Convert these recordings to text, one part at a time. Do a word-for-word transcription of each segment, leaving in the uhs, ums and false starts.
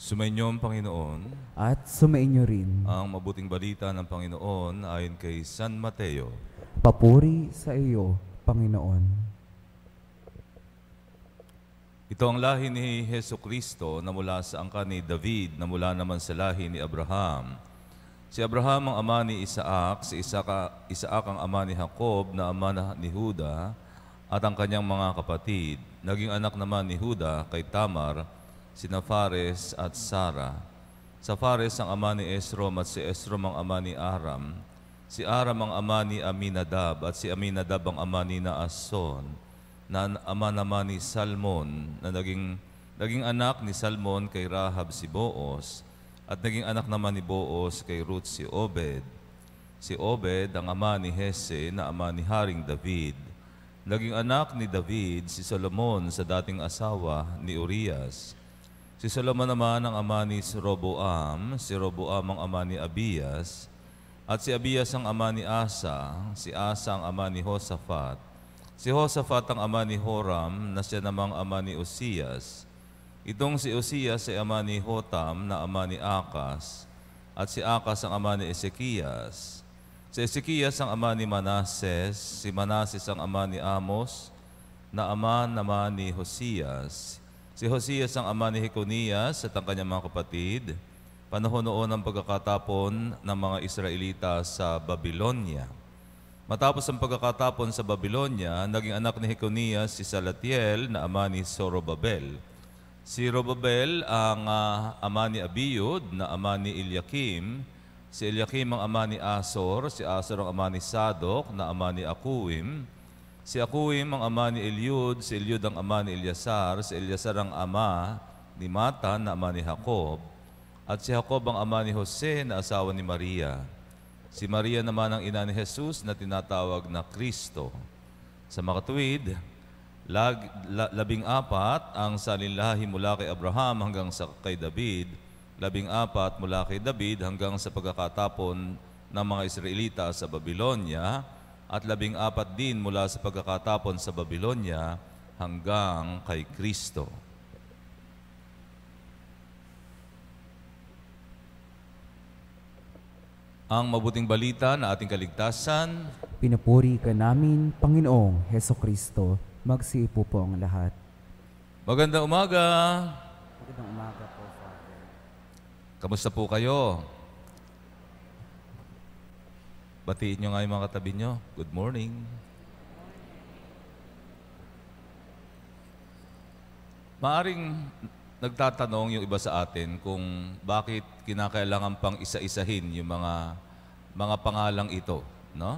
Sumainyo ang Panginoon. At sumainyo rin. Ang mabuting balita ng Panginoon ayon kay San Mateo. Papuri sa iyo, Panginoon. Ito ang lahi ni Jesucristo na mula sa angkan ni David, na mula naman sa lahi ni Abraham. Si Abraham ang ama ni Isaac, si Isaac, Isaac ang ama ni Jacob, na ama ni Huda, at ang kanyang mga kapatid. Naging anak naman ni Huda kay Tamar, sina Fares at Sara. Sa Fares ang ama ni Esrom, at si Esrom ang ama ni Aram. Si Aram ang ama ni Aminadab, at si Aminadab ang ama ni Naason, na ama naman ni Salmon, na naging, naging anak ni Salmon kay Rahab si Boaz, at naging anak naman ni Boaz kay Ruth si Obed. Si Obed ang ama ni Hese, na ama ni Haring David. Naging anak ni David si Solomon sa dating asawa ni Urias. Si Solomon naman ang ama ni Roboam, si Roboam ang ama ni Abias, at si Abias ang ama ni Asa, si Asa ang ama ni Josaphat. Si Josaphat ang ama ni Horam, na siya namang ama ni Uzias. Itong si Uzias ay ama ni Hotam, na ama ni Akas, at si Akas ang ama ni Ezekias. Si Ezekias ang ama ni Manases, si Manases ang ama ni Amos, na ama naman ni Hosias. Si Hosias ang ama ni Jeconias at ang kanyang mga kapatid, panahon noon ng pagkakatapon ng mga Israelita sa Babylonia. Matapos ang pagkakatapon sa Babylonia, naging anak ni Jeconias si Salatiel, na ama ni Zorobabel. Si Zorobabel ang uh, ama ni Abiud, na ama ni Eliakim. Si Eliakim ang ama ni Asor, si Asor ang ama ni Sadok, na ama ni Akuim. Si Akuim ang ama ni Eliud, si Eliud ang ama ni Eliasar, si Eliasar ang ama ni Matan, na ama ni Jacob, at si Jacob ang ama ni Jose, na asawa ni Maria. Si Maria naman ang ina ni Jesus, na tinatawag na Kristo. Sa makatuwid, lag, la, labing apat ang salinlahi mula kay Abraham hanggang sa kay David, labing apat mula kay David hanggang sa pagkakatapon ng mga Israelita sa Babylonia, at labing apat din mula sa pagkakatapon sa Babylonia hanggang kay Kristo. Ang mabuting balita na ating kaligtasan. Pinupuri ka namin, Panginoong Hesukristo. Magsiupo po ang lahat. Magandang umaga. Magandang umaga po, Father. Kamusta po kayo? Batiin nyo nga yung mga katabi nyo. Good morning. Maaring nagtatanong yung iba sa atin kung bakit kinakailangan pang isa-isahin yung mga mga pangalang ito, no?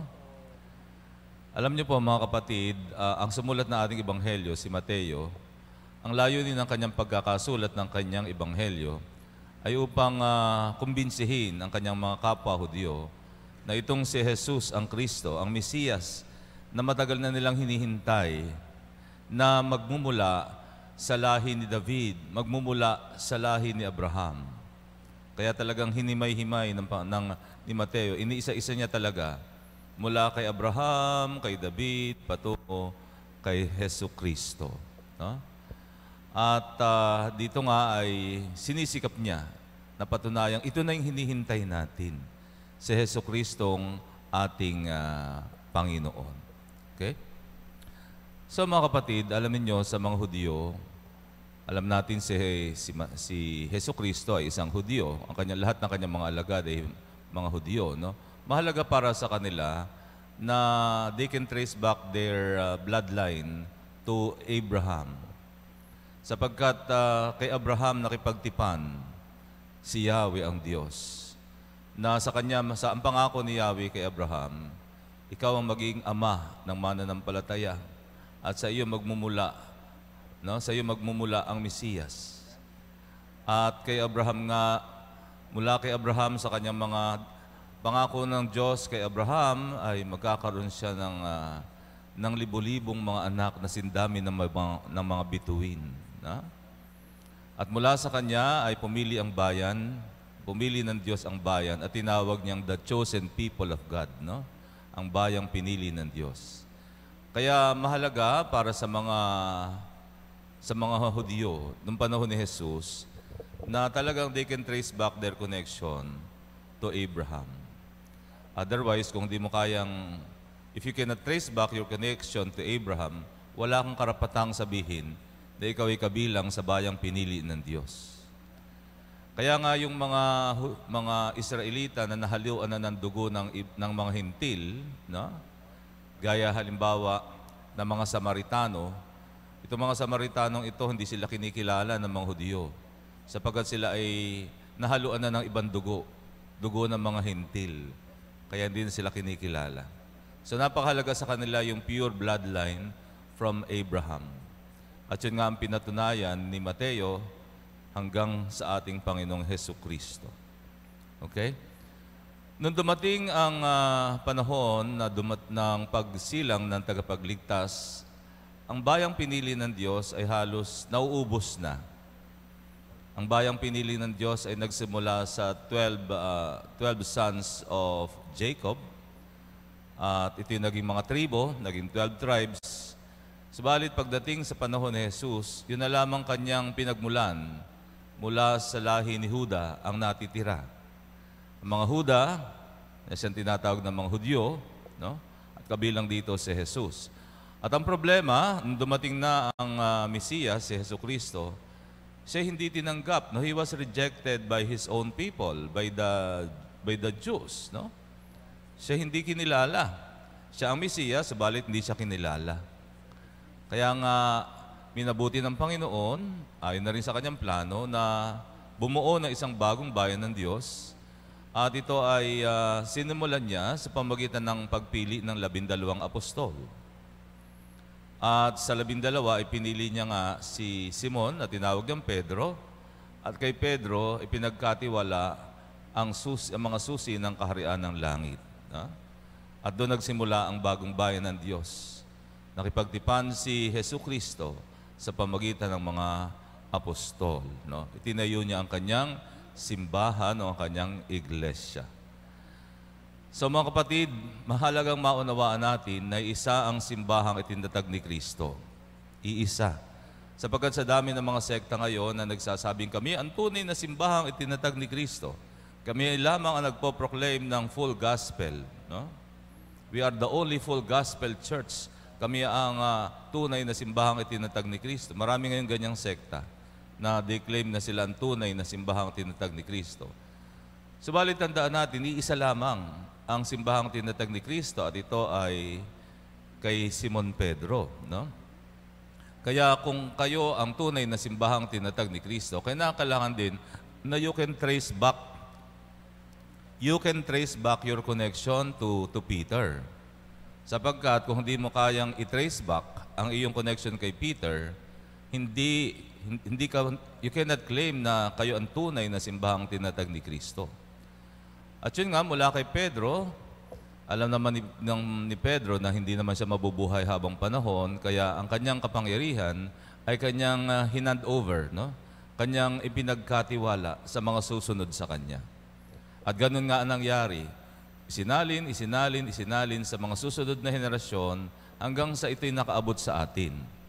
Alam niyo po mga kapatid, uh, ang sumulat na ating ebanghelyo, si Mateo, ang layunin ng kanyang pagkakasulat ng kanyang ebanghelyo ay upang uh, kumbinsihin ang kanyang mga kapwa Hudyo na itong si Jesus ang Kristo, ang Mesiyas, na matagal na nilang hinihintay, na magmumula sa lahi ni David, magmumula sa lahi ni Abraham. Kaya talagang hinimay-himay ng, ng, ni Mateo, iniisa-isa niya talaga, mula kay Abraham, kay David, patungo kay Jesucristo. No? At uh, dito nga ay sinisikap niya na patunayang ito na yung hinihintay natin, si Jesucristong ating uh, Panginoon. Okay? So mga kapatid, alam niyo sa mga Hudyo, alam natin si, si, si Jesucristo ay isang Hudyo. Ang kanya, lahat ng kanyang mga alagad ay mga Hudyo. No? Mahalaga para sa kanila na they can trace back their uh, bloodline to Abraham. Sapagkat uh, kay Abraham nakipagtipan si Yahweh ang Diyos, na sa kanya, sa ang pangako ni Yahweh kay Abraham, ikaw ang magiging ama ng mananampalataya at sa iyo magmumula, no? Sa iyo magmumula ang Mesiyas. At kay Abraham nga, mula kay Abraham sa kanyang mga pangako ng Diyos kay Abraham ay magkakaroon siya ng, uh, ng libo-libong mga anak na sindami ng mga, ng mga bituin. No? At mula sa kanya ay pumili ang bayan, pumili ng Diyos ang bayan at tinawag niyang the chosen people of God, no? Ang bayang pinili ng Diyos. Kaya mahalaga para sa mga sa mga Hudyo noong panahon ni Jesus na talagang they can trace back their connection to Abraham. Otherwise, kung di mo kayang, if you cannot trace back your connection to Abraham, wala kang karapatang sabihin na ikaw ay kabilang sa bayang pinili ng Diyos. Kaya nga yung mga mga Israelita na nahaluan na ng dugo ng, ng mga hintil, no? Gaya halimbawa ng mga Samaritano, itong mga Samaritanong ito, hindi sila kinikilala ng mga Hudyo, sapagkat sila ay nahaluan na ng ibang dugo, dugo ng mga hintil. Kaya hindi na sila kinikilala. So napakahalaga sa kanila yung pure bloodline from Abraham. At yun nga ang pinatunayan ni Mateo hanggang sa ating Panginoong Hesukristo. Okay? Nung dumating ang uh, panahon na dumat ng pagsilang ng tagapagligtas, ang bayang pinili ng Diyos ay halos nauubos na. Ang bayang pinili ng Diyos ay nagsimula sa twelve, uh, twelve sons of Jacob. At ito yung naging mga tribo, naging twelve tribes. Subalit pagdating sa panahon ni Jesus, yun na lamang kanyang pinagmulan mula sa lahi ni Huda ang natitira. Ang mga Huda, na siyang tinatawag ng mga Hudyo, no? At kabilang dito si Jesus. At ang problema, nung dumating na ang uh, Mesiyas, si Jesucristo, siya hindi tinanggap. No? He was rejected by His own people, by the, by the Jews. No? Siya hindi kinilala. Siya ang Mesiyas, subalit hindi siya kinilala. Kaya nga, minabuti ng Panginoon, ayon na rin sa kanyang plano, na bumuo ng isang bagong bayan ng Diyos. At ito ay uh, sinimulan niya sa pamagitan ng pagpili ng labindalawang apostol. At sa labindalawa, ipinili niya nga si Simon, na tinawag niyang Pedro. At kay Pedro, ipinagkatiwala ang, susi, ang mga susi ng kaharian ng langit. Ha? At doon nagsimula ang bagong bayan ng Diyos. Nakipagtipan si Jesucristo sa pamagitan ng mga apostol. No? Itinayo niya ang kanyang simbahan o ang kanyang iglesia. So mga kapatid, mahalagang maunawaan natin na isa ang simbahang itinatag ni Kristo. Iisa. Sapagkat sa dami ng mga sekta ngayon na nagsasabing kami ang tunay na simbahang itinatag ni Kristo. Kami lamang ang nagpo-proclaim ng full gospel. No? We are the only full gospel church. Kami ang uh, tunay na simbahang itinatag ni Kristo. Marami ngayon ganyang sekta na declaim na sila ang tunay na simbahang itinatag ni Kristo. Subalit tandaan natin, iisa lamang ang simbahang tinatag ni Kristo at ito ay kay Simon Pedro. No? Kaya kung kayo ang tunay na simbahang tinatag ni Kristo, kailangan din na you can trace back you can trace back your connection to, to Peter. Sapagkat kung hindi mo kayang i-trace back ang iyong connection kay Peter, hindi, hindi ka, you cannot claim na kayo ang tunay na simbahang tinatag ni Kristo. At yun nga, mula kay Pedro, alam naman ni, ng, ni Pedro na hindi naman siya mabubuhay habang panahon, kaya ang kanyang kapangyarihan ay kanyang uh, hinand over, no? Kanyang ipinagkatiwala sa mga susunod sa kanya. At ganun nga ang nangyari. Isinalin, isinalin, isinalin sa mga susunod na henerasyon hanggang sa ito'y nakaabot sa atin.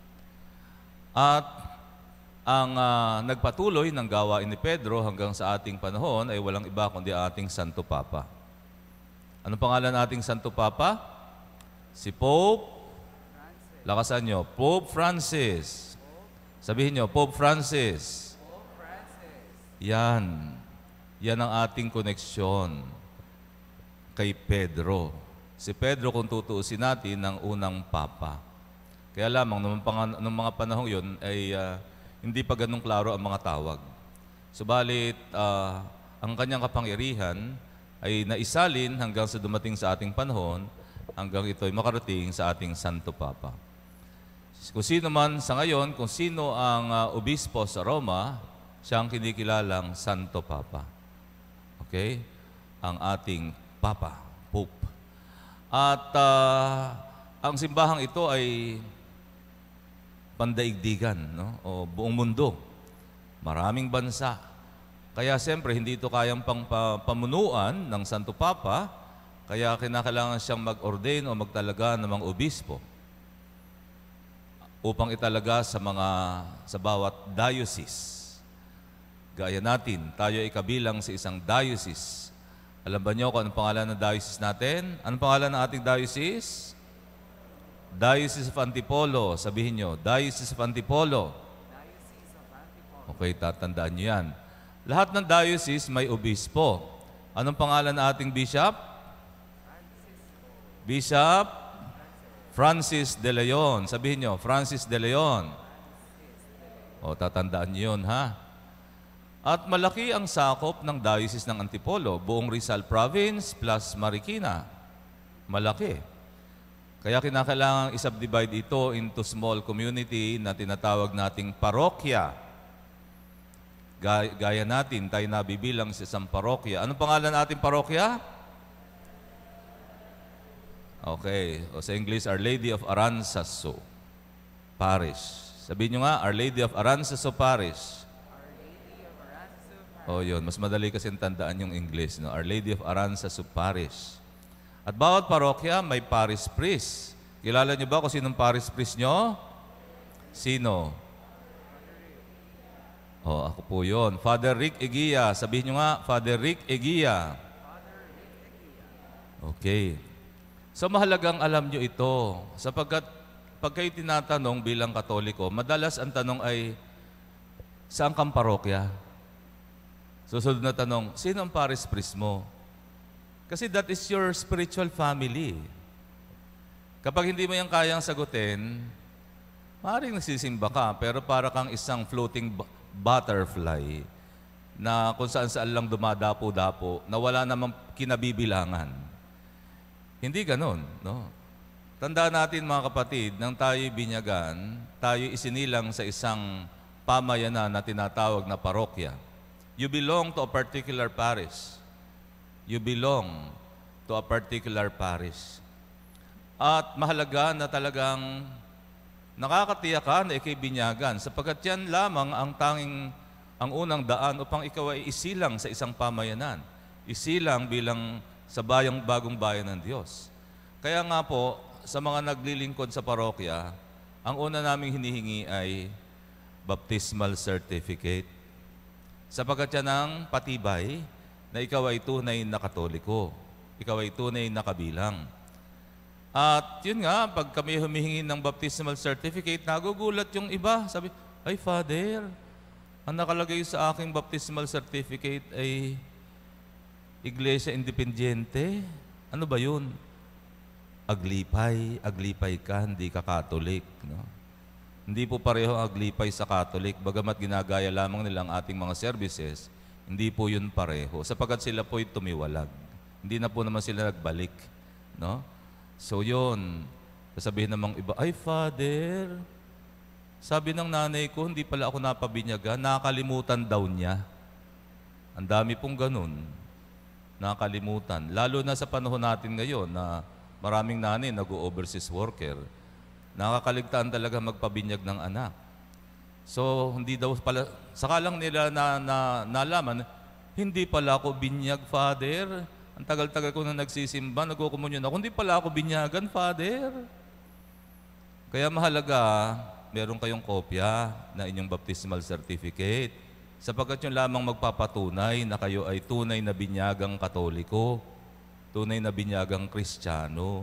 At ang uh, nagpatuloy ng gawain ni Pedro hanggang sa ating panahon ay walang iba kundi ating Santo Papa. Anong pangalan ating Santo Papa? Si Pope Francis. Lakasan nyo, Pope Francis. Sabihin nyo, Pope Francis. Pope Francis. Yan. Yan ang ating koneksyon kay Pedro. Si Pedro, kung tutuusin natin, ang unang Papa. Kaya lamang, nung mga, nung mga panahon yun, ay uh, hindi pa ganun klaro ang mga tawag. Subalit, uh, ang kanyang kapangyarihan ay naisalin hanggang sa dumating sa ating panahon, hanggang ito ay makarating sa ating Santo Papa. Kung sino man sa ngayon, kung sino ang uh, obispo sa Roma, siya ang kinikilalang Santo Papa. Okay? Ang ating Papa, Pope. At uh, ang simbahang ito ay pandaigdigan, no? O buong mundo. Maraming bansa. Kaya siyempre, hindi ito kayang pang pamunuan ng Santo Papa, kaya kinakailangan siyang mag-ordain o magtalaga ng mga obispo upang italaga sa mga sa bawat diocese. Gaya natin, tayo ay kabilang sa isang diocese. Alam ba niyo kung anong pangalan ng diocese natin? Anong pangalan ng ating diocese? Diocese of Antipolo. Sabihin niyo, Diocese of Antipolo. Okay, tatandaan niyo yan. Lahat ng diocese may obispo. Anong pangalan ng ating bishop? Bishop Francis de Leon. Sabihin niyo, Francis de Leon. O, tatandaan niyo yun, ha? At malaki ang sakop ng Diocese ng Antipolo, buong Rizal Province plus Marikina. Malaki. Kaya kinakailangan isubdivide ito into small community na tinatawag nating parokya. Gaya, gaya natin, tayo nabibilang sa isang parokya. Anong pangalan nating parokya? Okay. O sa English, Our Lady of Aranzazu Parish. Sabihin nyo nga, Our Lady of Aranzazu Parish. O yun, mas madali kasi tandaan yung English. No? Our Lady of Aranzazu Parish. At bawat parokya may parish priest. Kilala niyo ba kung sinong parish priest nyo? Sino? O, ako po yun. Father Rick Eguia. Sabihin nyo nga, Father Rick Eguia. Okay. So mahalagang alam nyo ito. Sapagkat pag kayo tinatanong bilang Katoliko, madalas ang tanong ay, saan kang parokya? Susunod na tanong, sino ang parish priest mo? Kasi that is your spiritual family. Kapag hindi mo yan kayang sagutin, maaaring nagsisimba ka, pero para kang isang floating butterfly na kung saan-saan lang dumadapo-dapo, na wala namang kinabibilangan. Hindi ganon, no? Tandaan natin mga kapatid, nang tayo binyagan, tayo isinilang sa isang pamayanan na tinatawag na parokya. You belong to a particular parish. You belong to a particular parish. At mahalaga na talagang nakakatiyak ka na ikay binyagan, sapagkat yan lamang ang tanging, ang unang daan upang ikaw ay isilang sa isang pamayanan. Isilang bilang sa bayang bagong bayan ng Diyos. Kaya nga po, sa mga naglilingkod sa parokya, ang una naming hinihingi ay baptismal certificate. Sapagkat yan ang patibay na ikaw ay tunay na Katoliko. Ikaw ay tunay na kabilang. At yun nga, pag kami humihingi ng baptismal certificate, nagugulat yung iba. Sabi, ay Father, ang nakalagay sa aking baptismal certificate ay Iglesia Independiente. Ano ba yun? Aglipay, aglipay ka, hindi ka Katolik. No? Hindi po pareho ang aglipay sa Katolik. Bagamat ginagaya lamang nilang ating mga services, hindi po yun pareho. Sapagkat sila po'y tumiwalag. Hindi na po naman sila nagbalik. No? So yun, sasabihin namang iba, ay Father, sabi ng nanay ko, hindi pala ako napabinyagan, nakalimutan daw niya. Ang dami pong ganun, nakalimutan. Lalo na sa panahon natin ngayon na maraming nanay nag-overseas worker, nakakaligtaan talaga magpabinyag ng anak. So hindi daw pala, saka lang nila na, na, nalaman, hindi pala ako binyag, Father. Ang tagal-tagal ko na nagsisimba, nagkukumunyon ako, hindi pala ako binyagan, Father. Kaya mahalaga, meron kayong kopya na inyong baptismal certificate, sapagkat yun lamang magpapatunay na kayo ay tunay na binyagang Katoliko, tunay na binyagang Kristiyano.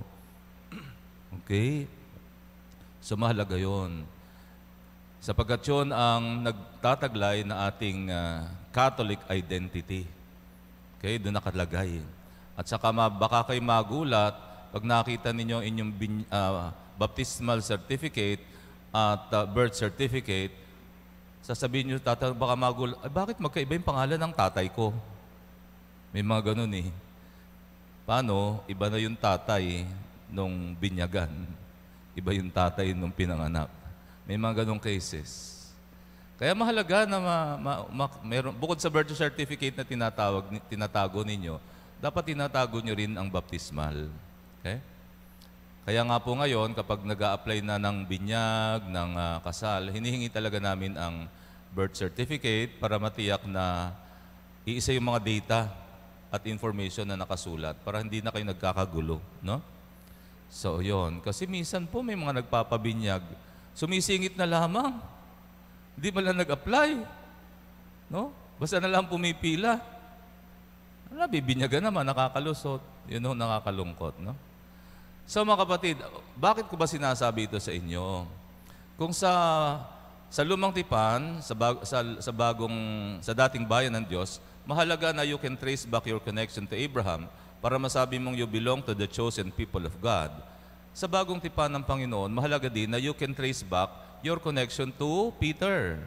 Okay? So mahalaga yun. Sapagkat yun ang nagtataglay na ating uh, Catholic identity. Okay? Doon nakalagay. At saka baka kayo magulat pag nakita ninyo inyong bin, uh, baptismal certificate at uh, birth certificate, sasabihin nyo, tata, baka magulat, ay, bakit magkaiba yung pangalan ng tatay ko? May mga ganun eh. Paano? Iba na yung tatay nung binyagan. Iba yung tatay nung pinanganak. May mga ganung cases. Kaya mahalaga na ma, ma, ma, meron, bukod sa birth certificate na tinatawag, tinatago ninyo, dapat tinatago nyo rin ang baptismal. Okay? Kaya nga po ngayon, kapag nag-a-apply na ng binyag, ng uh, kasal, hinihingi talaga namin ang birth certificate para matiyak na iisa yung mga data at information na nakasulat para hindi na kayo nagkakagulo. No? So, yon. Kasi minsan po may mga nagpapabinyag, sumisingit na lamang. Hindi ba lang nag-apply? No? Basta na lang pumipila. Wala, bibinyagan naman, nakakalusot. Yun ang nakakalungkot, no? So mga kapatid, bakit ko ba sinasabi ito sa inyo? Kung sa sa lumang tipan, sa, bag, sa, sa bagong, sa dating bayan ng Diyos, mahalaga na you can trace back your connection to Abraham para masabi mong you belong to the chosen people of God. Sa bagong tipan ng Panginoon, mahalaga din na you can trace back your connection to Peter.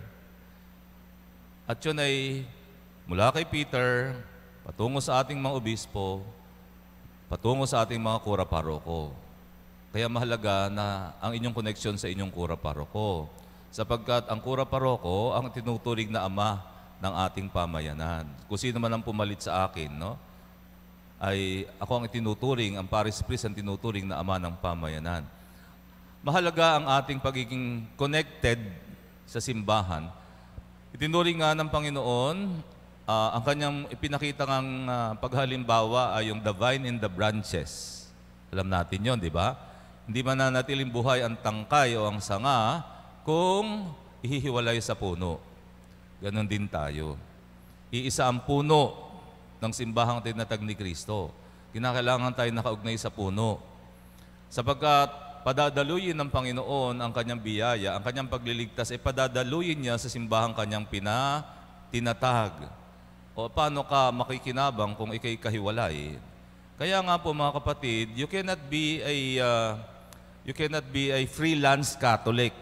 At yun ay mula kay Peter, patungo sa ating mga obispo, patungo sa ating mga kura paroko. Kaya mahalaga na ang inyong connection sa inyong kura paroko. Sapagkat ang kura paroko ang tinuturing na ama ng ating pamayanan. Kung sino man ang pumalit sa akin, no? Ay ako ang tinuturing, ang Paris Priest ang tinuturing na ama ng pamayanan. Mahalaga ang ating pagiging connected sa simbahan. Itinuring nga ng Panginoon, uh, ang kanyang ipinakita ng uh, paghalimbawa ay yung the vine and the branches. Alam natin yon, di ba? Hindi mananatiling buhay ang tangkay o ang sanga kung ihihiwalay sa puno. Ganon din tayo. Iisa ang puno ng simbahang tinatag ni Kristo. Kinakailangan tayo nakaugnay sa puno. Sapagkat padadaluyin ng Panginoon ang kanyang biyaya, ang kanyang pagliligtas, ay padadaluyin niya sa simbahang kanyang pinatinatag. O paano ka makikinabang kung ikay kahiwalay? Kaya nga po mga kapatid, you cannot be a uh, you cannot be a freelance Catholic.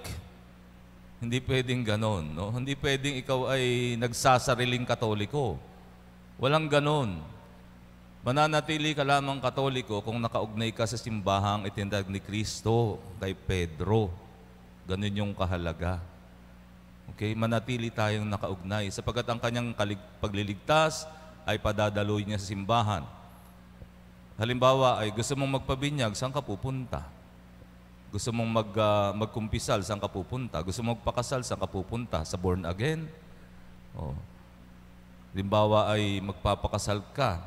Hindi pwedeng ganon, no? Hindi pwedeng ikaw ay nagsasariling Katoliko. Walang ganon. Mananatili ka lamang Katoliko kung nakaugnay ka sa simbahang itinatag ni Kristo kay Pedro. Ganun yung kahalaga. Okay? Manatili tayong nakaugnay sapagkat ang kanyang pagliligtas ay padadaluin niya sa simbahan. Halimbawa ay gusto mong magpabinyag, saan ka pupunta? Gusto mong mag, uh, magkumpisal, saan ka pupunta? Gusto mong magpakasal, saan ka pupunta? Sa born again? Oh. Halimbawa ay magpapakasal ka,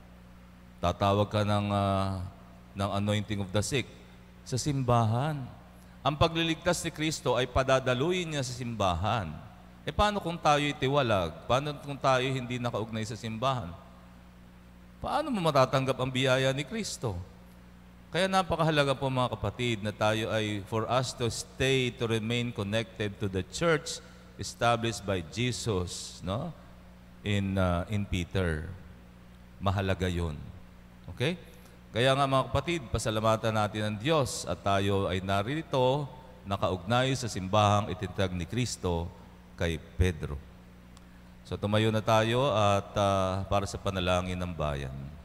tatawag ka ng, uh, ng anointing of the sick sa simbahan. Ang pagliligtas ni Kristo ay padadaluin niya sa simbahan. E paano kung tayo'y tiwalag? Paano kung tayo hindi nakaugnay sa simbahan? Paano mo matatanggap ang biyaya ni Kristo? Kaya napakahalaga po mga kapatid na tayo ay for us to stay, to remain connected to the church established by Jesus, no? In, uh, in Peter. Mahalaga yun. Okay? Kaya nga mga kapatid, pasalamatan natin ang Diyos at tayo ay narito nakaugnay sa simbahang itinatag ni Kristo kay Pedro. So tumayo na tayo at uh, para sa panalangin ng bayan.